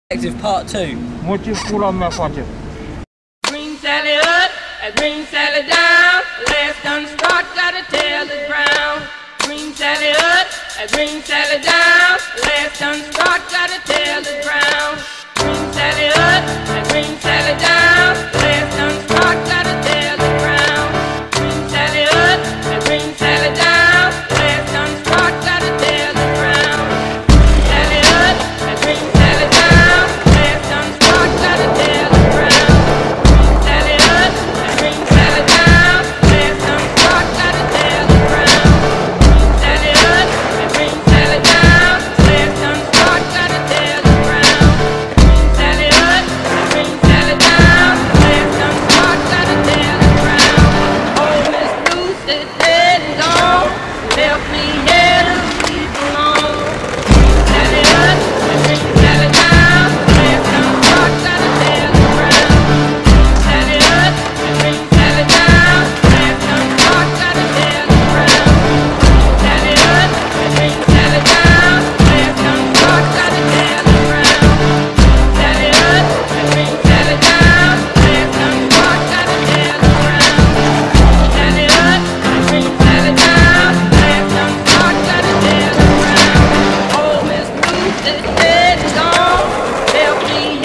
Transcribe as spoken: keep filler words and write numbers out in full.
Collective Part two. Motif pulang mepatnya. Green Sally up, and Green Sally down. Last done start, gotta tell the ground. Green Sally up, and Green Sally down. Last done start, gotta tell the ground. Green Sally up, and Green Sally down. Last done start, gotta tell the ground. Green Sally up, and Green Sally down. Last done start, gotta tell the ground. Green Sally up, and Green Sally down. Last done start, gotta tell the ground. Green Sally up, and Green Sally down. Last done start, gotta tell the ground. Green Sally up, and Green Sally down. Last done start, gotta tell the ground. Green Sally up, and Green Sally down. Last done start, gotta tell the ground. Oh, Miss Lucy dead and gone, left me here to sleep alone. Green Sally up, and Green Sally down. Last done start, gotta tell the ground. Green Sally up, and Green Sally down. Last done start, gotta tell the ground. Green Sally up, and Green Sally down. Last done start, gotta tell the ground. Green Sally up, and Green Sally down. Last done start, gotta tell the ground. Green Sally up, and Green Sally down. Last done start, gotta tell the ground. Oh, Miss Lucy dead and gone, left me